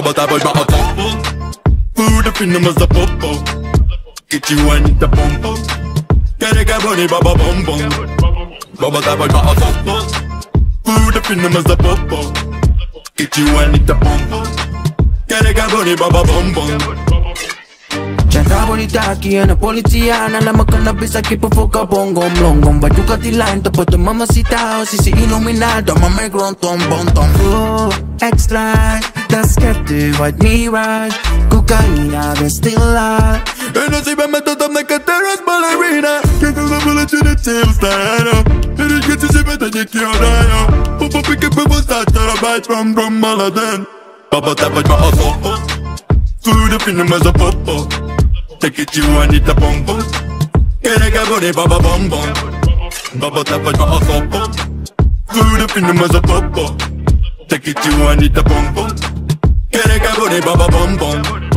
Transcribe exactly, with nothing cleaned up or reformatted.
Bubble tap with my popo. Food up in the must the popo. Get you one the pompo. Get a gabony baba bum bum. Bubble tap with my popo. Food up in the must the popo. Get you one the pompo. Get a gabony baba bum bum. C'entra bonita aquí en la policía. Nada más cannabis aquí por foca bongom longom. Bayuca tilain to put the mamacita. Si si iluminado, mama gronton bonton. Oh, extra, das skeptic, white me right. Cocaína, they still alive. En no sirve me totam de que te eres ballerina. Que te la bola de chill style. Eres que te sirve de que quiero. Popo pique people start to bite from from Maladen. Bubble tap with my popo. Food up in the mother popo. Take it you and it a bum bum. Get a gabony baba bum bum. Bubble tap with my popo. Food up in the mother popo. Take it you and it a bum bum. Get a gabony baba bum bum.